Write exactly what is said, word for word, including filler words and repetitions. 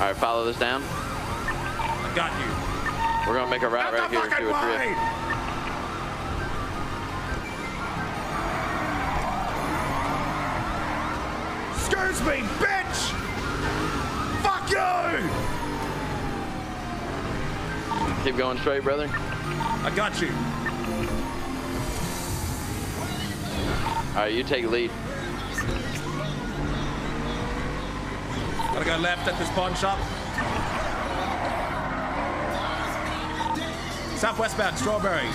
right, follow this down. I got you. We're gonna make a route right here, two or three. Excuse me, bitch! Fuck you! Keep going straight, brother. I got you. All right, you take lead. Gotta go left at this pawn shop. Southwestbound, Strawberry.